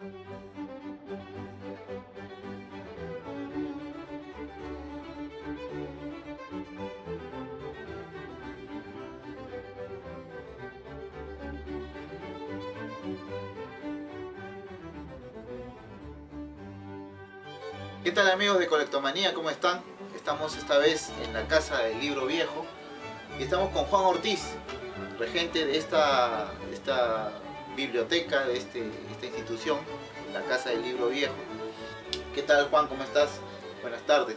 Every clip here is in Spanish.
¿Qué tal amigos de Colectomanía? ¿Cómo están? Estamos esta vez en la Casa del Libro Viejo y estamos con Juan Ortiz, regente de esta biblioteca, de esta institución, la Casa del Libro Viejo. ¿Qué tal Juan? ¿Cómo estás? Buenas tardes.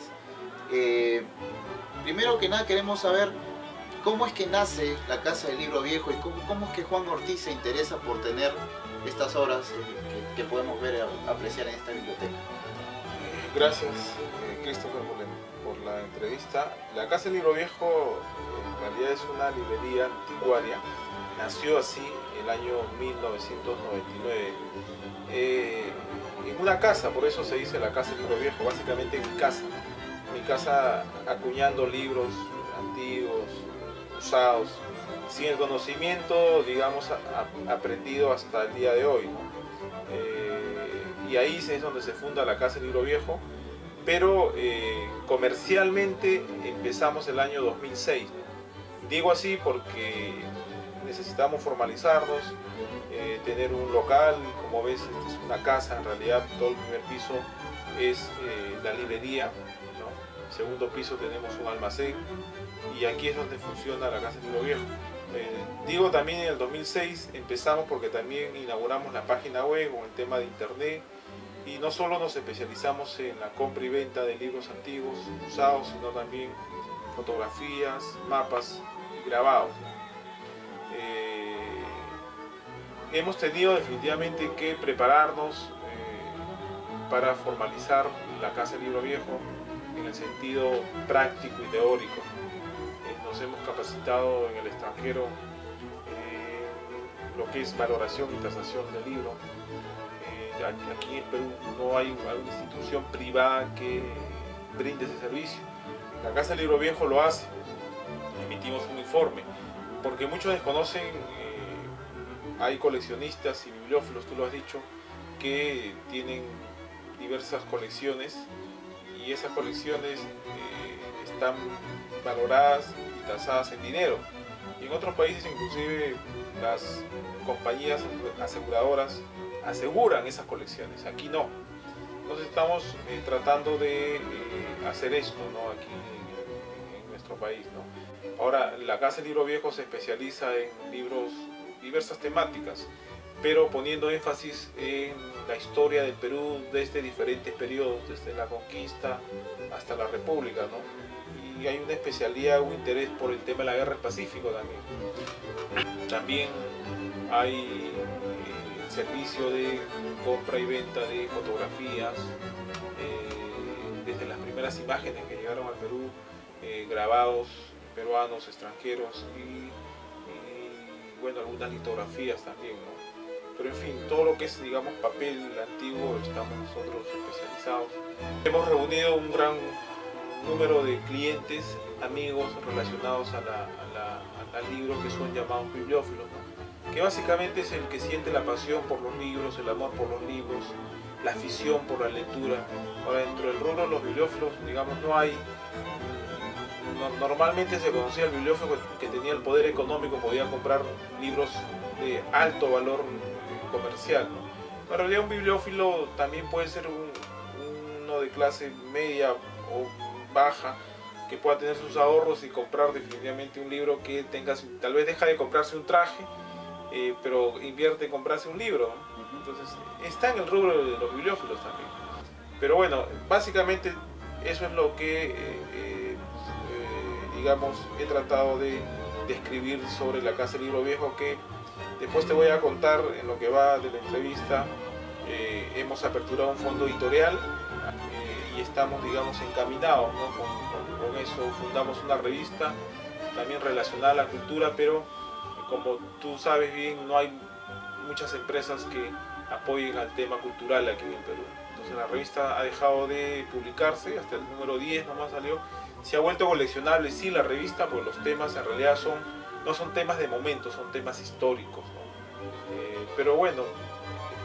Primero que nada queremos saber cómo es que nace la Casa del Libro Viejo y cómo es que Juan Ortiz se interesa por tener estas obras que podemos ver, apreciar en esta biblioteca. Gracias, Christopher, por la entrevista. La Casa del Libro Viejo en realidad es una librería anticuaria. Nació así el año 1999. En una casa, por eso se dice la Casa del Libro Viejo, básicamente en mi casa. Mi casa acuñando libros antiguos, usados, sin el conocimiento, digamos, aprendido hasta el día de hoy, ¿no? Y ahí es donde se funda la Casa del Libro Viejo, pero comercialmente empezamos el año 2006. Digo así porque necesitamos formalizarnos, tener un local. Como ves, esta es una casa, en realidad todo el primer piso es la librería, ¿no? Segundo piso tenemos un almacén y aquí es donde funciona la Casa del Libro Viejo. Digo también en el 2006 empezamos porque también inauguramos la página web con el tema de internet. Y no solo nos especializamos en la compra y venta de libros antiguos, usados, sino también fotografías, mapas y grabados. Hemos tenido definitivamente que prepararnos para formalizar la Casa del Libro Viejo en el sentido práctico y teórico. Nos hemos capacitado en el extranjero lo que es valoración y tasación del libro. Aquí en Perú no hay alguna institución privada que brinde ese servicio. La Casa del Libro Viejo lo hace. Emitimos un informe, porque muchos desconocen, hay coleccionistas y bibliófilos, tú lo has dicho, que tienen diversas colecciones y esas colecciones están valoradas y tasadas en dinero. Y en otros países inclusive las compañías aseguradoras aseguran esas colecciones, aquí no. Entonces estamos tratando de hacer esto, ¿no? Aquí en nuestro país, ¿no? Ahora, la Casa del Libro Viejo se especializa en libros, diversas temáticas, pero poniendo énfasis en la historia del Perú desde diferentes periodos, desde la conquista hasta la República, ¿no? Y hay una especialidad, un interés por el tema de la Guerra del Pacífico también. También hay servicio de compra y venta de fotografías, desde las primeras imágenes que llegaron al Perú, grabados peruanos, extranjeros y bueno, algunas litografías también, ¿no? Pero en fin, todo lo que es, digamos, papel antiguo, estamos nosotros especializados. Hemos reunido un gran número de clientes, amigos relacionados al libro, que son llamados bibliófilos, ¿no? Que básicamente es el que siente la pasión por los libros, el amor por los libros, la afición por la lectura. Ahora, dentro del rubro de los bibliófilos, digamos, normalmente se conocía el bibliófilo que tenía el poder económico, podía comprar libros de alto valor comercial, ¿no? En realidad un bibliófilo también puede ser uno de clase media o baja, que pueda tener sus ahorros y comprar definitivamente un libro que tenga, tal vez deja de comprarse un traje, pero invierte en comprarse un libro, ¿no? Entonces está en el rubro de los bibliófilos también. Pero bueno, básicamente eso es lo que digamos, he tratado de describir sobre la Casa del Libro Viejo, que después te voy a contar en lo que va de la entrevista. Hemos aperturado un fondo editorial y estamos, digamos, encaminados, ¿no? con eso. Fundamos una revista también relacionada a la cultura, pero como tú sabes bien, no hay muchas empresas que apoyen al tema cultural aquí en el Perú. Entonces la revista ha dejado de publicarse, hasta el número 10 nomás salió. Se ha vuelto coleccionable, sí, la revista, porque los temas en realidad no son temas de momento, son temas históricos, ¿no? Pero bueno,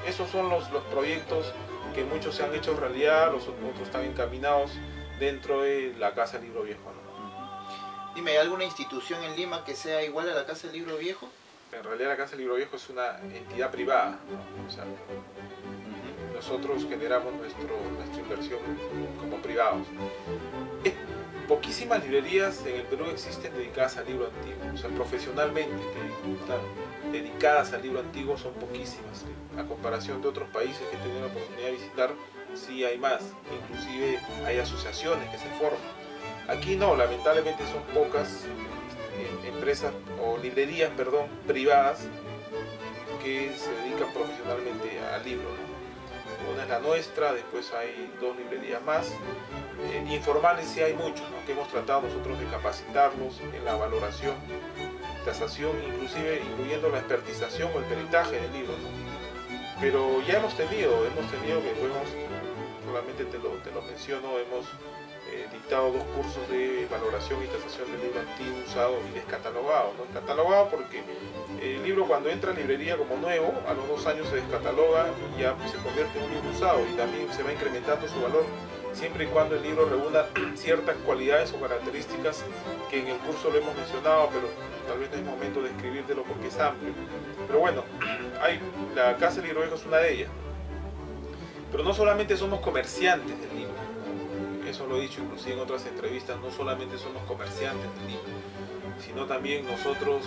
esos son los proyectos que muchos se han hecho realidad, los otros están encaminados dentro de la Casa del Libro Viejo, ¿no? Dime, ¿hay alguna institución en Lima que sea igual a la Casa del Libro Viejo? En realidad la Casa del Libro Viejo es una entidad privada, ¿no? O sea, nosotros generamos nuestra inversión como privados. Poquísimas librerías en el Perú existen dedicadas al libro antiguo, o sea, profesionalmente dedicadas al libro antiguo son poquísimas. A comparación de otros países que he tenido la oportunidad de visitar, sí hay más, inclusive hay asociaciones que se forman. Aquí no, lamentablemente son pocas empresas o librerías, perdón, privadas que se dedican profesionalmente al libro, ¿no? Una es la nuestra, después hay 2 librerías más. Informales sí hay muchos, ¿no? Que hemos tratado nosotros de capacitarlos en la valoración, tasación, inclusive incluyendo la expertización o el peritaje del libro, ¿no? Pero ya hemos tenido que podemos, solamente te lo menciono, hemos dictado 2 cursos de valoración y tasación del libro antiguo, usado y descatalogado, ¿no? Descatalogado porque el libro cuando entra a librería como nuevo, a los 2 años se descataloga y ya se convierte en un libro usado, y también se va incrementando su valor siempre y cuando el libro reúna ciertas cualidades o características que en el curso lo hemos mencionado, pero tal vez no es momento de escribírtelo porque es amplio. Pero bueno, la Casa del Libro Viejo es una de ellas. Pero no solamente somos comerciantes del libro, eso lo he dicho inclusive en otras entrevistas, no solamente somos comerciantes del libro, sino también nosotros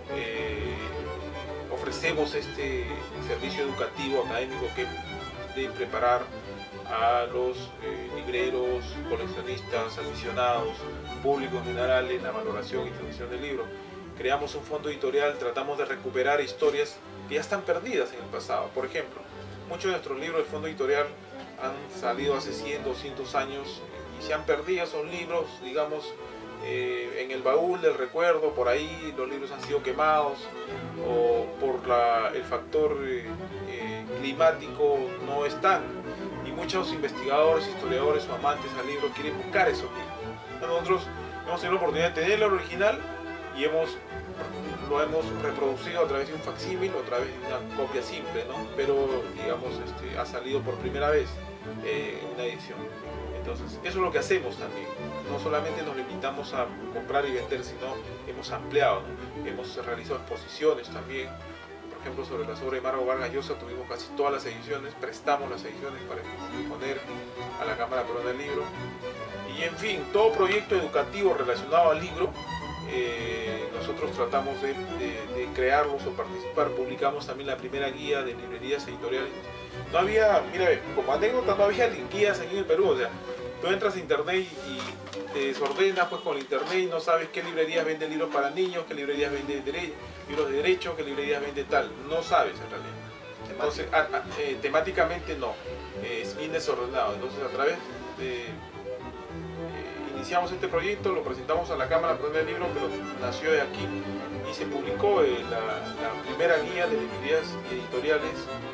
ofrecemos este servicio educativo académico que es de preparar a los libreros, coleccionistas, aficionados, público en general en la valoración y distribución del libro. Creamos un fondo editorial, tratamos de recuperar historias que ya están perdidas en el pasado. Por ejemplo, muchos de nuestros libros del fondo editorial han salido hace 100, 200 años y se han perdido, son libros, digamos, en el baúl del recuerdo, por ahí los libros han sido quemados o por el factor climático no están. Y muchos investigadores, historiadores o amantes al libro quieren buscar esos libros. Nosotros hemos tenido la oportunidad de tener el original y lo hemos reproducido a través de un facsímil o a través de una copia simple, ¿no? Pero digamos, ha salido por primera vez en una edición. Entonces, eso es lo que hacemos también. No solamente nos limitamos a comprar y vender, sino hemos ampliado, ¿no? Hemos realizado exposiciones también. Por ejemplo, sobre las obras de Margo Vargas Llosa tuvimos casi todas las ediciones, prestamos las ediciones para exponer a la Cámara Peruana del Libro. Y en fin, todo proyecto educativo relacionado al libro, nosotros tratamos de crearlos o participar. Publicamos también la primera guía de librerías editoriales. No había, mira, como anécdota, no había guías aquí en el Perú. O sea, tú entras a internet y te desordenas pues con el internet y no sabes qué librerías venden libros para niños, qué librerías venden libros de derecho, qué librerías venden tal. No sabes en realidad. Entonces, temáticamente no, es bien desordenado. Entonces, a través de iniciamos este proyecto, lo presentamos a la Cámara Peruana del Libro, pero nació de aquí y se publicó la primera guía de librerías editoriales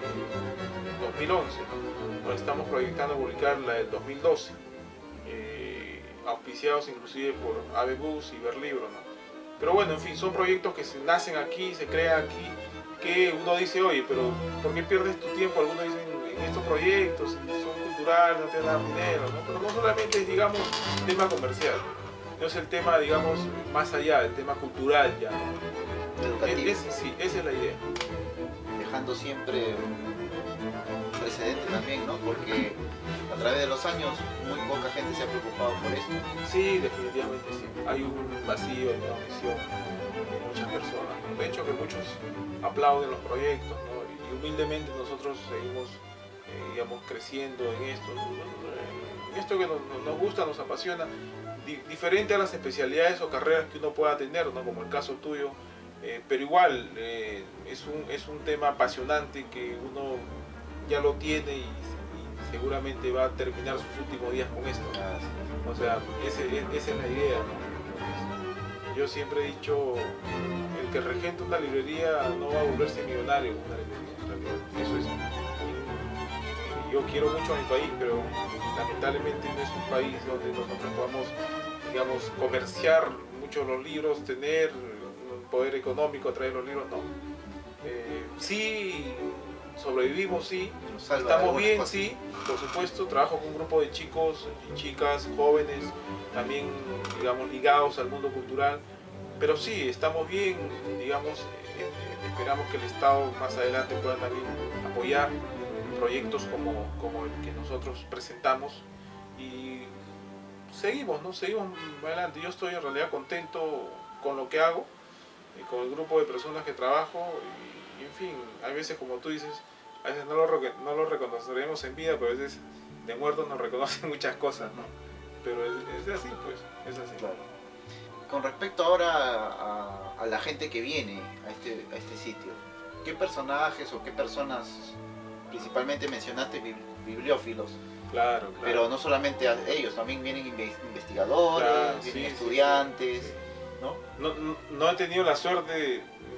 en 2011. Nos estamos proyectando publicar la del 2012, auspiciados inclusive por Avebus y Verlibro, ¿no? Pero bueno, en fin, son proyectos que nacen aquí, se crean aquí, que uno dice, oye, pero ¿por qué pierdes tu tiempo? Algunos dicen, en estos proyectos, son culturales, no te dan dinero, ¿no? Pero no solamente es, digamos, tema comercial, no es el tema, digamos, más allá, el tema cultural ya, ¿no? Educativo. Sí, esa es la idea. Dejando siempre un precedente también, ¿no? Porque a través de los años muy poca gente se ha preocupado por esto. Sí, definitivamente sí. Hay un vacío, hay una omisión de muchas personas, ¿no? De hecho que muchos aplauden los proyectos, ¿no? Y humildemente nosotros seguimos, digamos, creciendo en esto, ¿no? En esto que nos gusta, nos apasiona, diferente a las especialidades o carreras que uno pueda tener, ¿no? Como el caso tuyo, pero igual es un tema apasionante que uno ya lo tiene y seguramente va a terminar sus últimos días con esto. O sea, esa es la idea, ¿no? Yo siempre he dicho, el que regente una librería no va a volverse millonario con una librería, en realidad. Eso es. Yo quiero mucho a mi país, pero lamentablemente no es un país donde nosotros podamos, digamos, comerciar mucho los libros, tener un poder económico a través de los libros, no. Sí sobrevivimos, sí, Nos salva de estamos algunas bien, cosas. sí, por supuesto, trabajo con un grupo de chicos y chicas jóvenes, también, digamos, ligados al mundo cultural, pero sí, estamos bien, digamos, esperamos que el Estado más adelante pueda también apoyar proyectos como el que nosotros presentamos y seguimos, ¿no? Seguimos adelante. Yo estoy en realidad contento con lo que hago y con el grupo de personas que trabajo y en fin, hay veces como tú dices, a veces no lo reconoceremos en vida, pero a veces de muertos nos reconocen muchas cosas, ¿no? Pero es así, pues, es así. Claro. Con respecto ahora a la gente que viene a este sitio, ¿qué personajes o qué personas, principalmente mencionaste bibliófilos, Claro, claro. pero no solamente a ellos, también vienen investigadores, Claro, vienen sí, estudiantes, sí. ¿no? No he tenido la suerte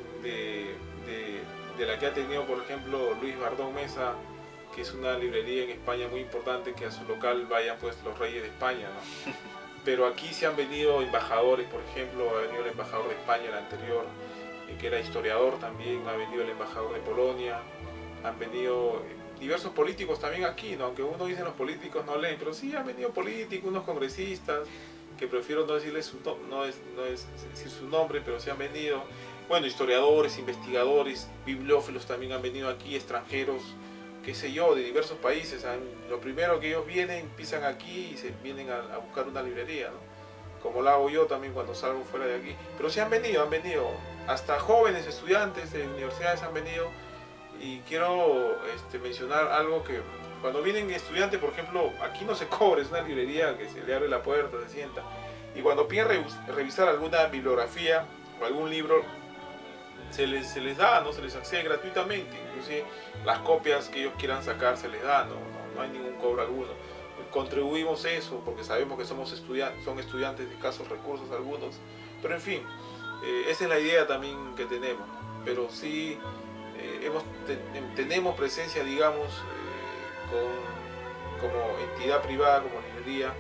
de la que ha tenido, por ejemplo, Luis Bardón Mesa, que es una librería en España muy importante, que a su local vayan pues los reyes de España, ¿no? Pero aquí se han venido embajadores, por ejemplo, ha venido el embajador de España, el anterior, que era historiador también, ha venido el embajador de Polonia, han venido diversos políticos también aquí, ¿no? Aunque uno dice los políticos no leen, pero sí han venido políticos, unos congresistas, que prefiero no decirles no es decir su nombre, pero sí han venido, bueno, historiadores, investigadores, bibliófilos también han venido aquí, extranjeros, qué sé yo, de diversos países. Lo primero que ellos vienen, pisan aquí y se vienen a buscar una librería, ¿no? Como lo hago yo también cuando salgo fuera de aquí. Pero sí han venido, hasta jóvenes estudiantes de universidades han venido. Y quiero mencionar algo que cuando vienen estudiantes, por ejemplo, aquí no se cobra, es una librería que se le abre la puerta, se sienta. Y cuando piden revisar alguna bibliografía o algún libro, se les da, ¿no? Se les accede gratuitamente, inclusive las copias que ellos quieran sacar se les da, no hay ningún cobro alguno. Contribuimos eso porque sabemos que son estudiantes de escasos recursos algunos, pero en fin, esa es la idea también que tenemos, ¿no? Pero sí tenemos presencia, digamos, como entidad privada, como librería,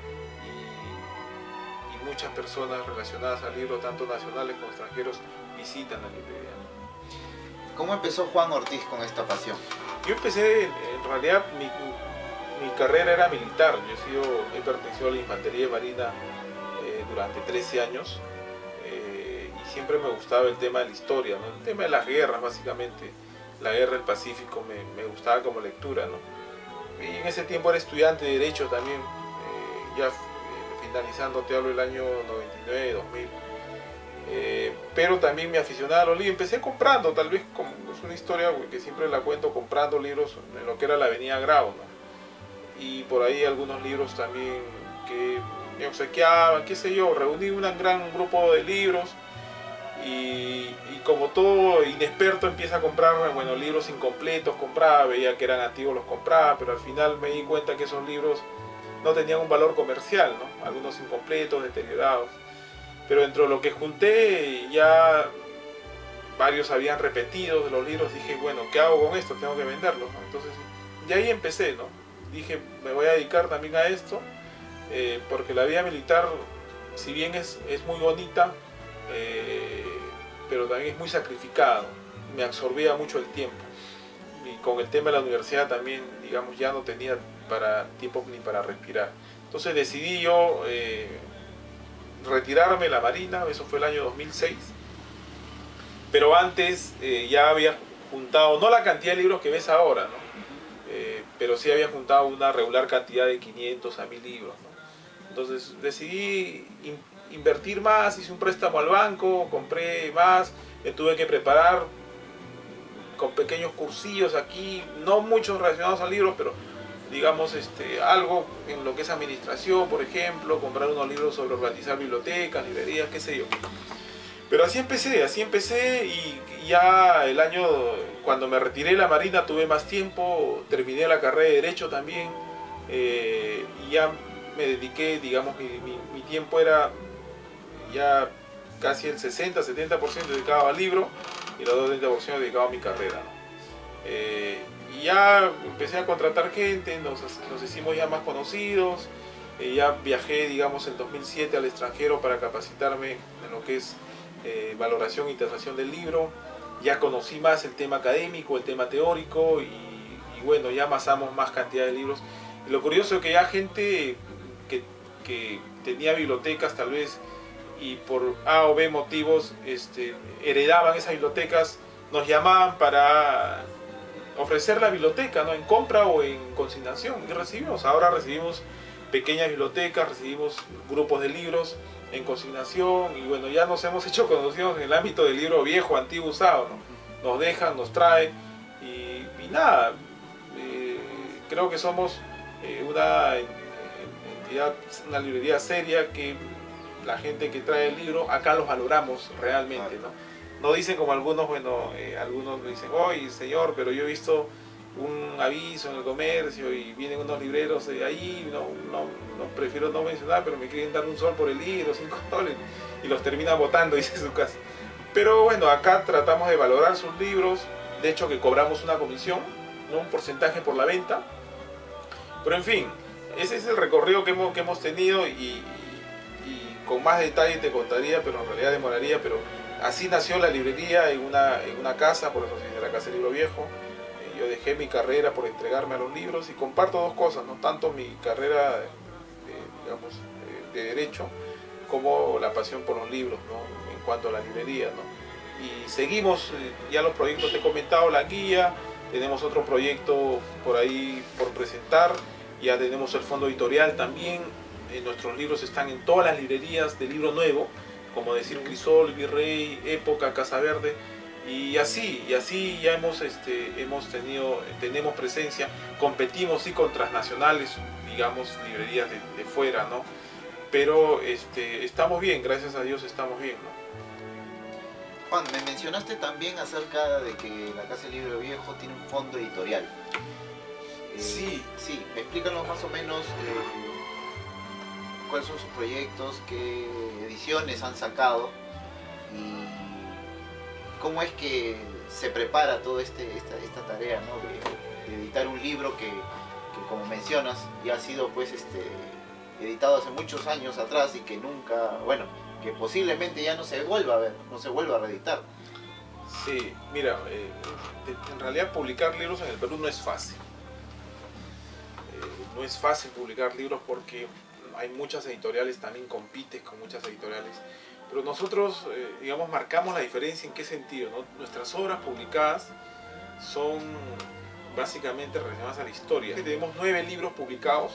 y muchas personas relacionadas al libro, tanto nacionales como extranjeros, visitan la librería. ¿Cómo empezó Juan Ortiz con esta pasión? Yo empecé, en realidad, mi carrera era militar. He pertenecido a la Infantería de Marina durante 13 años y siempre me gustaba el tema de la historia, ¿no? El tema de las guerras, básicamente. La guerra del Pacífico me gustaba como lectura, ¿no? Y en ese tiempo era estudiante de Derecho también, finalizando, te hablo del año 99, 2000. Pero también me aficionaba a los libros. Empecé comprando, tal vez como es una historia que siempre la cuento, comprando libros en lo que era la Avenida Grau, ¿no? Y por ahí algunos libros también que me obsequiaban, qué sé yo, reuní un gran grupo de libros y como todo inexperto empieza a comprar, bueno, libros incompletos, compraba, veía que eran antiguos, los compraba, pero al final me di cuenta que esos libros no tenían un valor comercial, ¿no? Algunos incompletos, deteriorados. Pero dentro de lo que junté, ya varios habían repetido de los libros. Dije, bueno, ¿qué hago con esto? Tengo que venderlos, ¿no? Entonces, de ahí empecé, ¿no? Dije, me voy a dedicar también a esto, porque la vida militar, si bien es muy bonita, pero también es muy sacrificada. Me absorbía mucho el tiempo. Y con el tema de la universidad también, digamos, ya no tenía tiempo ni para respirar. Entonces decidí yo retirarme de la Marina, eso fue el año 2006, pero antes ya había juntado, no la cantidad de libros que ves ahora, ¿no? Pero sí había juntado una regular cantidad de 500 a 1000 libros, ¿no? Entonces decidí invertir más, hice un préstamo al banco, compré más, me tuve que preparar con pequeños cursillos aquí, no muchos relacionados al libro, pero digamos algo en lo que es administración, por ejemplo, comprar unos libros sobre organizar bibliotecas, librerías, qué sé yo. Pero así empecé y ya el año, cuando me retiré de la Marina, tuve más tiempo, terminé la carrera de Derecho también, y ya me dediqué, digamos, mi tiempo era ya casi el 60-70% dedicado al libro y el otro 30% dedicado a mi carrera, ¿no? Y ya empecé a contratar gente, nos hicimos ya más conocidos, ya viajé, digamos, en 2007 al extranjero para capacitarme en lo que es valoración e interpretación del libro, ya conocí más el tema académico, el tema teórico y bueno, ya amasamos más cantidad de libros. Y lo curioso es que ya gente que tenía bibliotecas tal vez y por A o B motivos heredaban esas bibliotecas, nos llamaban para ofrecer la biblioteca, ¿no? En compra o en consignación, y ahora recibimos pequeñas bibliotecas, recibimos grupos de libros en consignación, y bueno, ya nos hemos hecho conocidos en el ámbito del libro viejo, antiguo, usado, ¿no? Nos dejan, nos traen, y nada, creo que somos una entidad, una librería seria, que la gente que trae el libro, acá los valoramos realmente, ¿no? No dicen como algunos, bueno, algunos me dicen, oye señor, pero yo he visto un aviso en el comercio y vienen unos libreros de ahí, no, prefiero no mencionar, pero me quieren dar un sol por el libro, $5, y los terminan botando, dice su casa. Pero bueno, acá tratamos de valorar sus libros, de hecho que cobramos una comisión, ¿no? Un porcentaje por la venta, pero en fin, ese es el recorrido que hemos tenido, y con más detalle te contaría, pero en realidad demoraría, pero así nació la librería en una casa, por eso se dice la Casa del Libro Viejo. Yo dejé mi carrera por entregarme a los libros, y comparto dos cosas, no tanto mi carrera digamos, de derecho, como la pasión por los libros, ¿no? En cuanto a la librería, ¿no? Y seguimos ya los proyectos, te he comentado, la guía, tenemos otro proyecto por ahí por presentar, ya tenemos el fondo editorial también, nuestros libros están en todas las librerías de libro nuevo, como decir Crisol, Virrey, Época, Casa Verde, y así ya tenemos presencia, competimos sí con transnacionales, digamos, librerías de fuera, ¿no? Pero estamos bien, gracias a Dios estamos bien, ¿no? Juan, me mencionaste también acerca de que la Casa del Libro Viejo tiene un fondo editorial. Sí, explícanos más o menos cuáles son sus proyectos, qué ediciones han sacado y cómo es que se prepara toda esta tarea, ¿no? de editar un libro que como mencionas ya ha sido pues editado hace muchos años atrás y que nunca, bueno, que posiblemente ya no se vuelva a ver, no se vuelva a reeditar. Sí, mira, en realidad publicar libros en el Perú no es fácil. No es fácil publicar libros porque hay muchas editoriales, también compites con muchas editoriales, pero nosotros, digamos, marcamos la diferencia. ¿En qué sentido, no? Nuestras obras publicadas son básicamente relacionadas a la historia. Tenemos 9 libros publicados,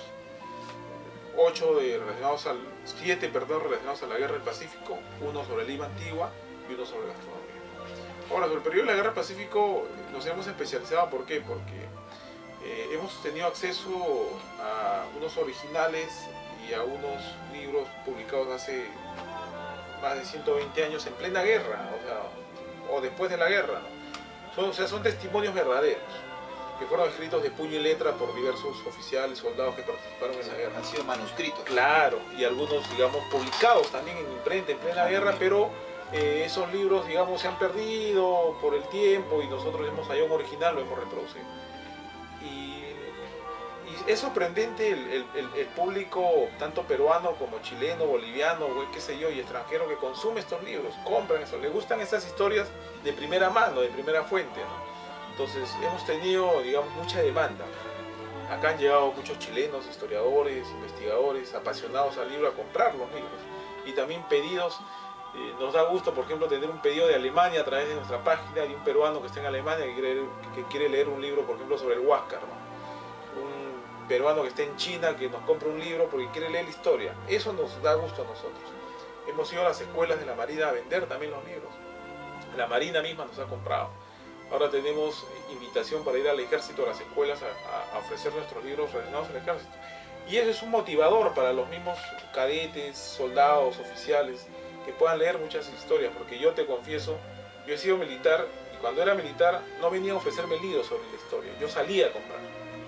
7 relacionados a la Guerra del Pacífico, uno sobre Lima Antigua y uno sobre gastronomía. Ahora, sobre el periodo de la Guerra del Pacífico nos hemos especializado. ¿Por qué? Porque hemos tenido acceso a unos originales y a unos libros publicados hace más de 120 años en plena guerra, o después de la guerra, ¿no? Son testimonios verdaderos, que fueron escritos de puño y letra por diversos oficiales, soldados que participaron en la guerra. Han sido manuscritos. Claro, y algunos, digamos, publicados también en imprenta en plena guerra, pero esos libros, digamos, se han perdido por el tiempo y nosotros hemos hallado un original, lo hemos reproducido. Y es sorprendente el público, tanto peruano como chileno, boliviano, qué sé yo, y extranjero, que consume estos libros, compran eso, le gustan esas historias de primera mano, de primera fuente, ¿no? Entonces hemos tenido, digamos, mucha demanda. Acá han llegado muchos chilenos, historiadores, investigadores, apasionados al libro, a comprar los libros. Y también pedidos. Nos da gusto, por ejemplo, tener un pedido de Alemania a través de nuestra página, de un peruano que está en Alemania que quiere leer un libro, por ejemplo, sobre el Huáscar, ¿no? Un peruano que está en China que nos compra un libro porque quiere leer la historia. Eso nos da gusto a nosotros. Hemos ido a las escuelas de la Marina a vender también los libros. La Marina misma nos ha comprado. Ahora tenemos invitación para ir al ejército, a las escuelas, a ofrecer nuestros libros relacionados al ejército. Y eso es un motivador para los mismos cadetes, soldados, oficiales, que puedan leer muchas historias, porque yo te confieso, yo he sido militar, y cuando era militar no venía a ofrecerme libros sobre la historia, yo salía a comprar.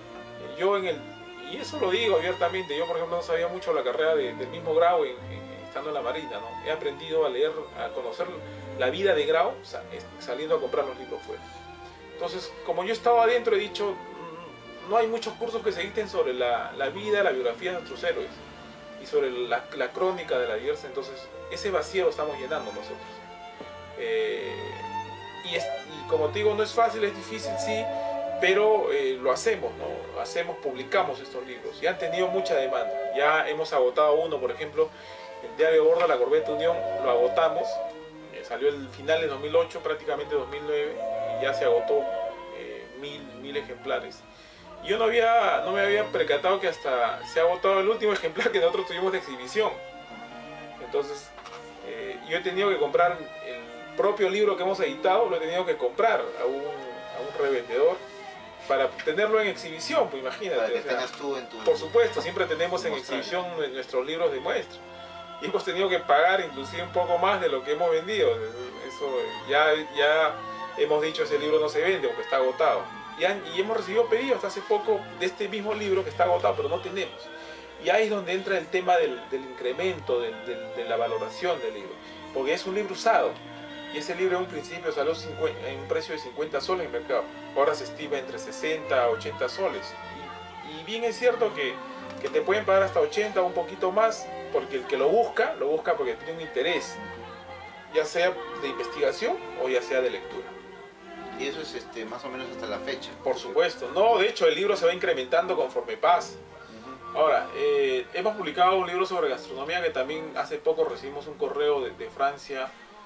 Y eso lo digo abiertamente, yo por ejemplo no sabía mucho la carrera del mismo Grau estando en la Marina, ¿no? He aprendido a leer, a conocer la vida de Grau saliendo a comprar los libros fuera. Entonces, como yo estaba adentro, he dicho, no hay muchos cursos que se dicten sobre la vida, la biografía de nuestros héroes y sobre la crónica de la diversa. Entonces ese vacío lo estamos llenando nosotros. Y como te digo, no es fácil, es difícil, sí, pero lo hacemos, ¿no? Publicamos estos libros y han tenido mucha demanda. Ya hemos agotado uno, por ejemplo, el Diario Bordo, La Corbeta Unión, lo agotamos, salió el final de 2008, prácticamente 2009, y ya se agotó 1000 ejemplares. Y yo no me había percatado que hasta se ha agotado el último ejemplar que nosotros tuvimos de exhibición. Entonces, yo he tenido que comprar el propio libro que hemos editado, lo he tenido que comprar a un revendedor para tenerlo en exhibición, pues imagínate. Para que tengas tú en tu... Por supuesto, siempre tenemos en exhibición nuestros libros de muestra. Y hemos tenido que pagar inclusive un poco más de lo que hemos vendido. Eso ya hemos dicho, ese libro no se vende porque está agotado. Y hemos recibido pedidos hasta hace poco de este mismo libro que está agotado, pero no tenemos. Y ahí es donde entra el tema del incremento, de la valoración del libro. Porque es un libro usado. Y ese libro en un principio salió en un precio de 50 soles en el mercado. Ahora se estima entre 60 a 80 soles. Y bien es cierto que te pueden pagar hasta 80 o un poquito más, porque el que lo busca porque tiene un interés, ya sea de investigación o ya sea de lectura. Y eso es más o menos hasta la fecha. Por supuesto. No, de hecho el libro se va incrementando conforme pasa. Ahora, hemos publicado un libro sobre gastronomía que también hace poco recibimos un correo de Francia,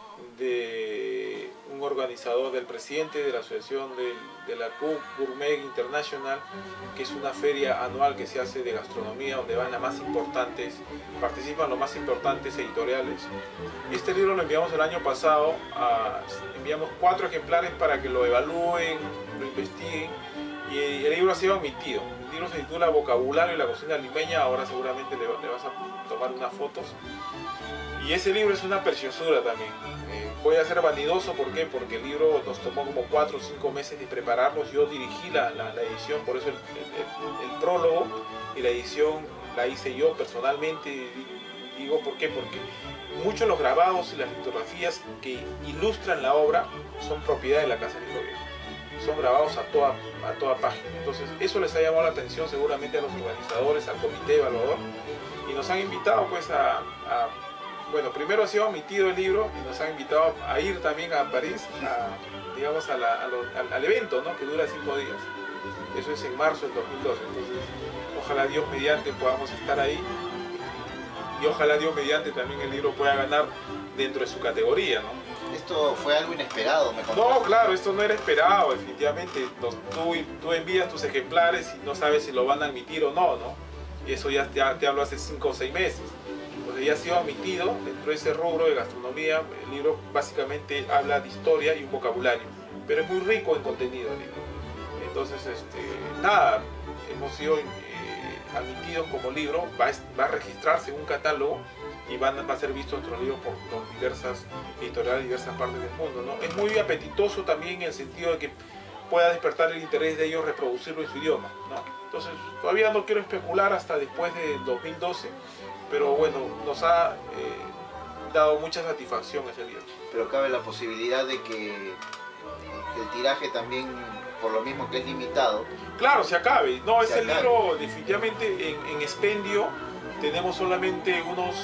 de un organizador, del presidente de la asociación de la Cook Gourmet International, que es una feria anual que se hace de gastronomía, donde van participan los más importantes editoriales. Este libro lo enviamos el año pasado, enviamos 4 ejemplares para que lo evalúen, lo investiguen, y el libro ha sido emitido. El libro se titula Vocabulario y la cocina limeña. Ahora seguramente le vas a tomar unas fotos. Y ese libro es una preciosura también. Voy a ser vanidoso, ¿por qué? Porque el libro nos tomó como 4 o 5 meses de prepararlos. Yo dirigí la edición, por eso el prólogo y la edición la hice yo personalmente. Digo, ¿por qué? Porque muchos de los grabados y las litografías que ilustran la obra son propiedad de la Casa del Libro Viejo. Son grabados a toda página. Entonces eso les ha llamado la atención seguramente a los organizadores, al comité evaluador, y nos han invitado pues bueno, primero ha sido emitido el libro y nos han invitado a ir también a París, digamos al evento, ¿no? Que dura 5 días. Eso es en marzo del 2012. Entonces ojalá Dios mediante podamos estar ahí, y ojalá Dios mediante también el libro pueda ganar dentro de su categoría, ¿no? Esto fue algo inesperado, me contaste. No, claro, esto no era esperado, definitivamente. Tú envías tus ejemplares y no sabes si lo van a admitir o no, ¿no? Y eso ya te hablo hace 5 o 6 meses. Entonces ya ha sido admitido dentro de ese rubro de gastronomía. El libro básicamente habla de historia y un vocabulario, pero es muy rico en contenido el libro. Entonces, nada, hemos sido admitidos como libro, va a registrarse en un catálogo y va a ser visto nuestro libro por diversas editoriales de diversas partes del mundo, ¿no? Es muy apetitoso también en el sentido de que pueda despertar el interés de ellos reproducirlo en su idioma, ¿no? Entonces todavía no quiero especular hasta después de 2012, pero bueno, nos ha dado mucha satisfacción ese libro. Pero cabe la posibilidad de que el tiraje también, por lo mismo que es limitado, claro, se acabe. No, ese libro definitivamente en expendio tenemos solamente unos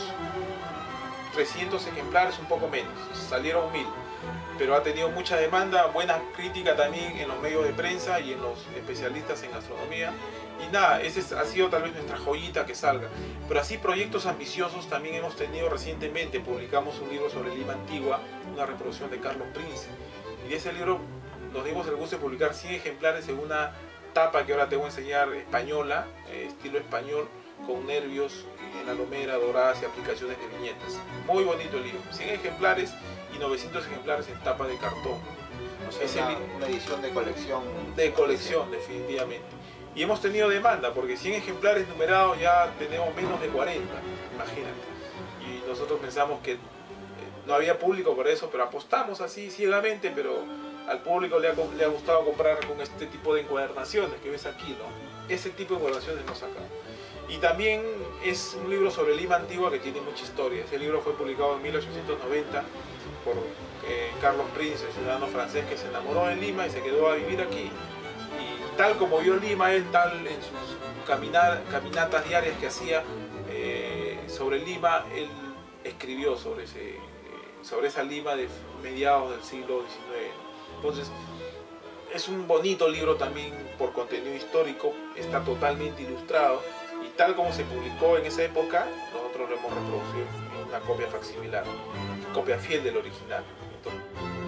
300 ejemplares, un poco menos, salieron 1000, pero ha tenido mucha demanda, buena crítica también en los medios de prensa y en los especialistas en gastronomía. Y nada, ese ha sido tal vez nuestra joyita que salga. Pero así proyectos ambiciosos también hemos tenido recientemente. Publicamos un libro sobre Lima Antigua, una reproducción de Carlos Prince. Y de ese libro nos dimos el gusto de publicar 100 ejemplares en una tapa que ahora te voy a enseñar, española, estilo español, con nervios en alomera, doradas y aplicaciones de viñetas. Muy bonito el libro. 100 ejemplares y 900 ejemplares en tapa de cartón. O sea, una edición de colección. De colección, definitivamente. Y hemos tenido demanda, porque 100 ejemplares numerados ya tenemos menos de 40, imagínate. Y nosotros pensamos que no había público por eso, pero apostamos así ciegamente, pero al público le ha gustado comprar con este tipo de encuadernaciones que ves aquí, ¿no? Ese tipo de encuadernaciones hemos sacado. Y también es un libro sobre Lima Antigua que tiene mucha historia. Ese libro fue publicado en 1890 por Carlos Prince, el ciudadano francés que se enamoró de Lima y se quedó a vivir aquí. Y tal como vio Lima, él tal en sus caminatas diarias que hacía sobre Lima, él escribió sobre esa Lima de mediados del siglo XIX. Entonces, es un bonito libro también por contenido histórico, está totalmente ilustrado y tal como se publicó en esa época, nosotros lo hemos reproducido en una copia facsimilar, copia fiel del original. Entonces,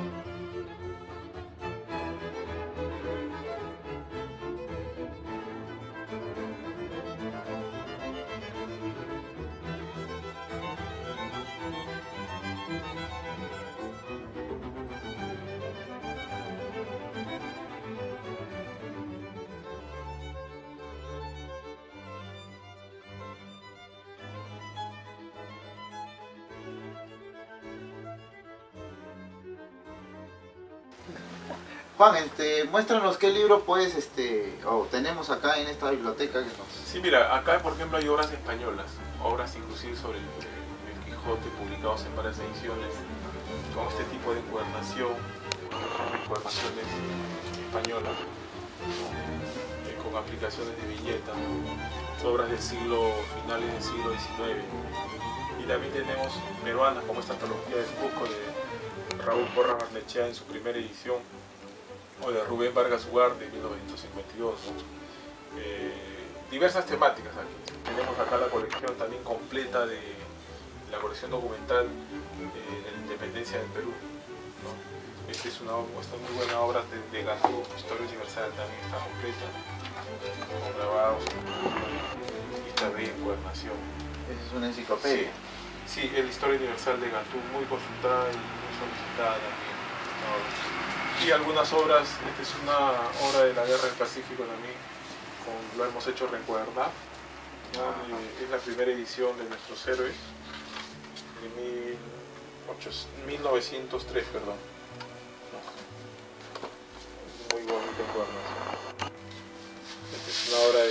Juan, muéstranos qué libro pues tenemos acá en esta biblioteca que nos... sí, mira, acá por ejemplo hay obras españolas, obras inclusive sobre el Quijote publicados en varias ediciones, con este tipo de encuadernaciones españolas, ¿no? Con aplicaciones de billetas, ¿no? Obras del finales del siglo XIX. Y también tenemos peruanas como esta antología de Cusco de Raúl Porras Barnechea en su primera edición, o de Rubén Vargas Ugarte de 1952, ¿no? Diversas temáticas aquí. Tenemos acá la colección también completa de la colección documental de la independencia del Perú, ¿no? Esta es una muy buena obra de Gantú, Historia Universal, también está completa, con grabados y también encuadernación. Esa es una enciclopedia. Sí, el Historia Universal de Gantú, muy consultada y muy solicitada también, ¿no? Y algunas obras, esta es una obra de la Guerra del Pacífico también, lo hemos hecho reencuadernar, ¿no? Es la primera edición de Nuestros Héroes, de 1903, perdón. Muy bonita encuadernación. Esta es una obra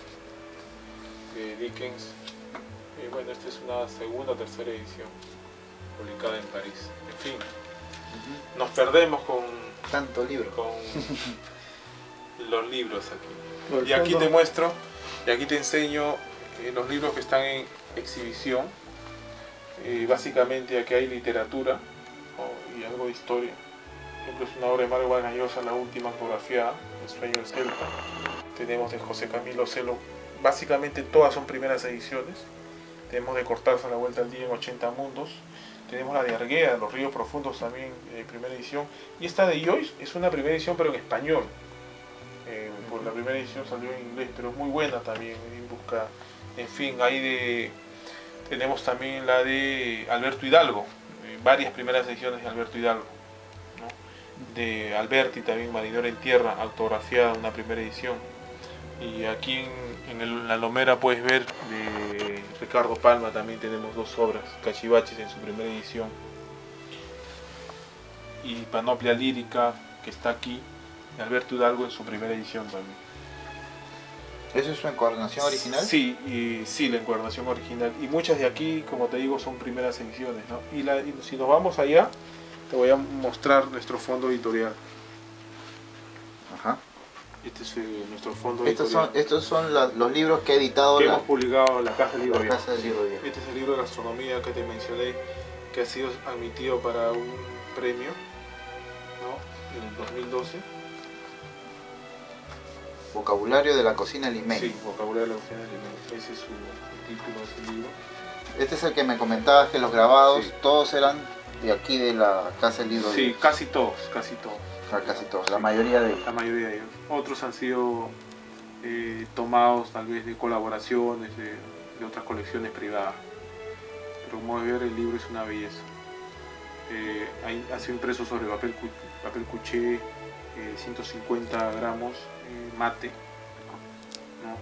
de Dickens, y bueno, esta es una segunda o tercera edición, publicada en París. En fin, nos perdemos con tanto libro, con los libros aquí. Y aquí te muestro, y aquí te enseño los libros que están en exhibición. Básicamente aquí hay literatura, ¿no? Y algo de historia. Por ejemplo, es una obra de Mario Vargas Llosa, la última autografiada, El sueño del Celta. Tenemos de José Camilo Celo, básicamente todas son primeras ediciones. Tenemos de Cortázar La Vuelta al Día en 80 mundos. Tenemos la de Argueda, Los ríos profundos también, primera edición. Y esta de Joyce es una primera edición pero en español. Por la primera edición salió en inglés, pero es muy buena también. En fin, tenemos también la de Alberto Hidalgo, varias primeras ediciones de Alberto Hidalgo, ¿no? De Alberti también, Marinero en Tierra, autografiada, una primera edición. Y aquí en la Lomera puedes ver de Ricardo Palma también tenemos dos obras, Cachivaches en su primera edición y Panoplia Lírica, que está aquí, de Alberto Hidalgo en su primera edición también. ¿Esa es su encuadernación original? Sí, sí, la encuadernación original. Y muchas de aquí, como te digo, son primeras ediciones, ¿no? Y si nos vamos allá, te voy a mostrar nuestro fondo editorial. Ajá. Este es nuestro fondo editorial. Estos son los libros que ha editado hemos publicado la Casa del Libro Viejo. Este es el libro de gastronomía que te mencioné, que ha sido admitido para un premio, ¿no? En el 2012. Vocabulario de la cocina limeña. Sí, vocabulario de la cocina limeña. Ese es su título de ese libro. Este es el que me comentabas que los grabados, sí, todos eran de aquí de la Casa del Libro Viejo. Sí, casi todos. Casi todos, sí, la mayoría de ellos. La mayoría de ellos. Otros han sido tomados tal vez de colaboraciones de otras colecciones privadas. Pero como ves, el libro es una belleza. Ha sido impreso sobre papel cuché, 150 gramos, mate, ¿no?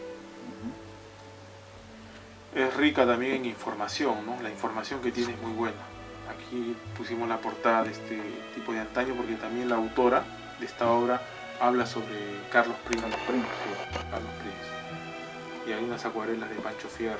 Es rica también en información, ¿no? La información que tiene es muy buena. Aquí pusimos la portada de este tipo de antaño porque también la autora de esta obra habla sobre Carlos Prinz. Carlos Prinz. Y hay unas acuarelas de Pancho Fierro,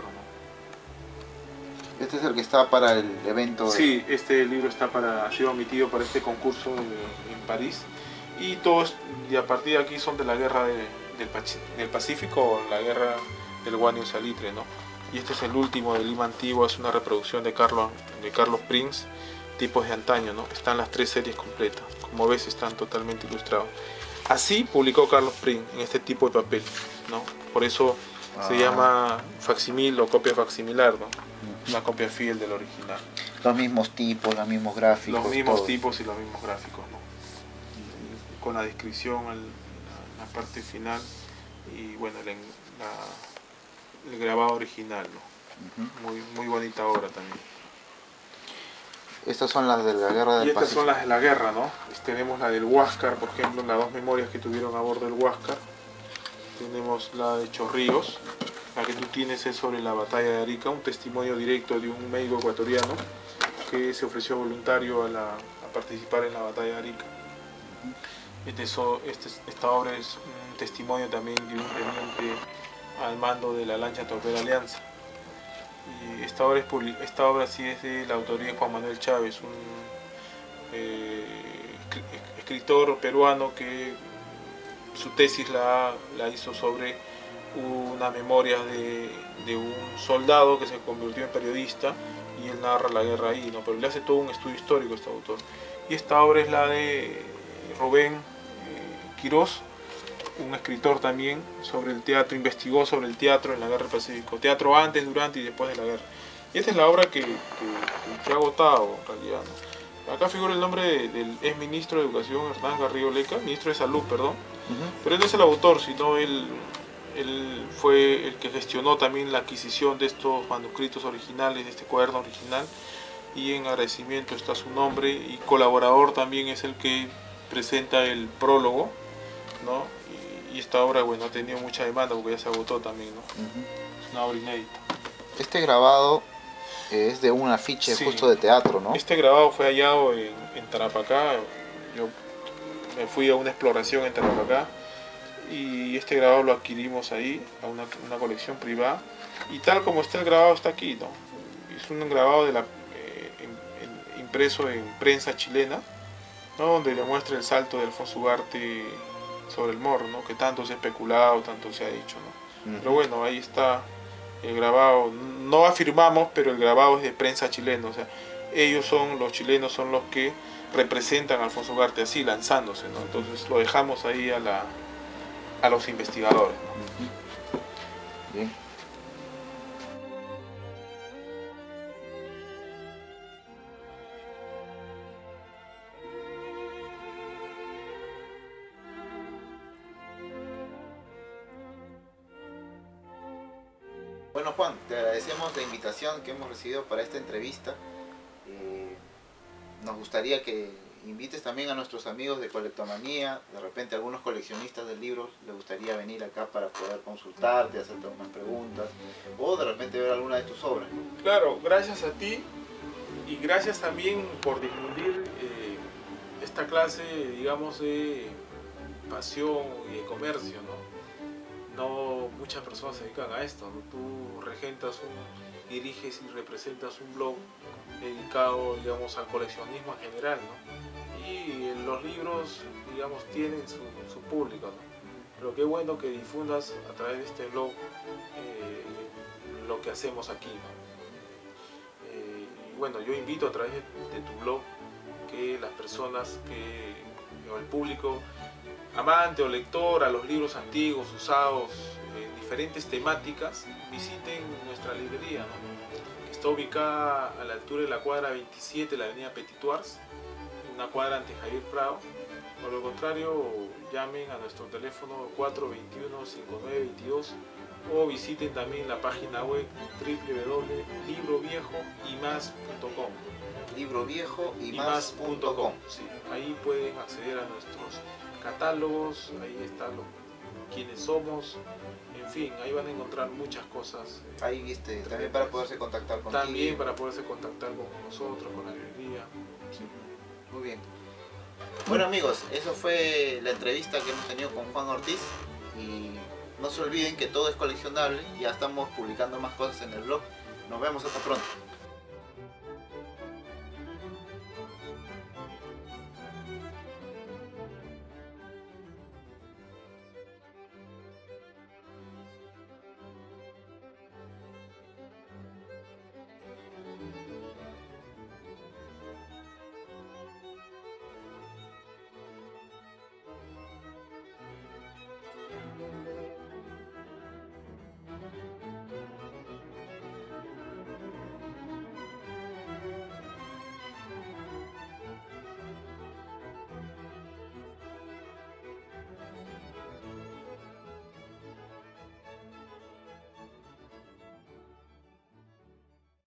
¿no? Este es el que está para el evento. Sí, este libro ha sido admitido para este concurso en París. Y a partir de aquí son de la guerra del Pacífico, la guerra del Guanio Salitre, ¿no? Y este es el último de Lima Antigua, es una reproducción de Carlos Prinz, tipos de antaño, ¿no? Están las tres series completas, como ves están totalmente ilustrados. así publicó Carlos Pring en este tipo de papel, ¿no? Por eso se llama facsimil o copia facsimilar, ¿no? Una copia fiel del original. Los mismos tipos, los mismos gráficos. Los mismos todo. tipos y los mismos gráficos, ¿no? Y con la descripción en la parte final y bueno, el grabado original, ¿no? Muy bonita obra también. Estas son las de la Guerra del Y estas Pacífico. son las de la guerra, ¿no? Tenemos la del Huáscar, por ejemplo, las 2 memorias que tuvieron a bordo del Huáscar. Tenemos la de Chorrillos, la que tú tienes es sobre la batalla de Arica, un testimonio directo de un médico ecuatoriano que se ofreció voluntario a participar en la batalla de Arica. Esta obra es un testimonio también de un teniente al mando de la lancha torpedera Alianza. Y esta obra sí es de la autoría de Juan Manuel Chávez, un escritor peruano que su tesis la hizo sobre una memoria de un soldado que se convirtió en periodista y él narra la guerra ahí, ¿no? Pero le hace todo un estudio histórico a este autor. Y esta obra es la de Rubén Quirós, un escritor también sobre el teatro, investigó sobre el teatro en la Guerra del Pacífico, teatro antes, durante y después de la guerra. Y esta es la obra que ha agotado en realidad, ¿no? Acá figura el nombre del ex ministro de Educación, Hernán Garrido Leca, ministro de Salud, perdón. Pero él no es el autor, sino él fue el que gestionó también la adquisición de estos manuscritos originales, de este cuaderno original, y en agradecimiento está su nombre, y colaborador también es el que presenta el prólogo, ¿no? Y esta obra, bueno, ha tenido mucha demanda porque ya se agotó también, ¿no? Es una obra inédita. Este grabado es de un afiche Sí, justo de teatro, ¿no? este grabado fue hallado en Tarapacá. Yo me fui a una exploración en Tarapacá y este grabado lo adquirimos ahí, a una colección privada, y tal como está el grabado está aquí, ¿no? Es un grabado impreso en prensa chilena, ¿no? Donde le muestra el salto de Alfonso Ugarte sobre el Morro, ¿no? Que tanto se ha especulado, tanto se ha dicho, ¿no? Pero bueno, ahí está el grabado. No afirmamos, pero el grabado es de prensa chilena, o sea, los chilenos son los que representan a Alfonso Ugarte así, lanzándose, ¿no? Entonces lo dejamos ahí a los investigadores, ¿no? Bien. Bueno, Juan, te agradecemos la invitación que hemos recibido para esta entrevista. Nos gustaría que invites también a nuestros amigos de Colectomanía, de repente algunos coleccionistas de libros les gustaría venir acá para poder consultarte, hacerte unas preguntas o de repente ver alguna de tus obras, ¿no? Claro, gracias a ti y gracias también por difundir esta clase, digamos, de pasión y de comercio, ¿no? No muchas personas se dedican a esto, ¿no? Tú diriges y representas un blog dedicado, digamos, al coleccionismo en general, ¿no? Y los libros, digamos, tienen su público, ¿no? Pero qué bueno que difundas a través de este blog lo que hacemos aquí, ¿no? Y bueno, yo invito a través de tu blog que las personas, o el público amante o lector a los libros antiguos, usados, diferentes temáticas, visiten nuestra librería, ¿no? Que está ubicada a la altura de la cuadra 27 de la avenida Petituars, una cuadra ante Javier Prado. Por lo contrario, llamen a nuestro teléfono 421-5922 o visiten también la página web www.libroviejoymás.com. Libroviejoymás.com. Sí, ahí pueden acceder a nuestros catálogos, ahí está quiénes somos, en fin, ahí van a encontrar muchas cosas. Ahí viste, también para poderse contactar contigo. También para poderse contactar con nosotros, con la librería. Sí. Muy bien. Bueno amigos, eso fue la entrevista que hemos tenido con Juan Ortiz y no se olviden que todo es coleccionable, ya estamos publicando más cosas en el blog. Nos vemos hasta pronto.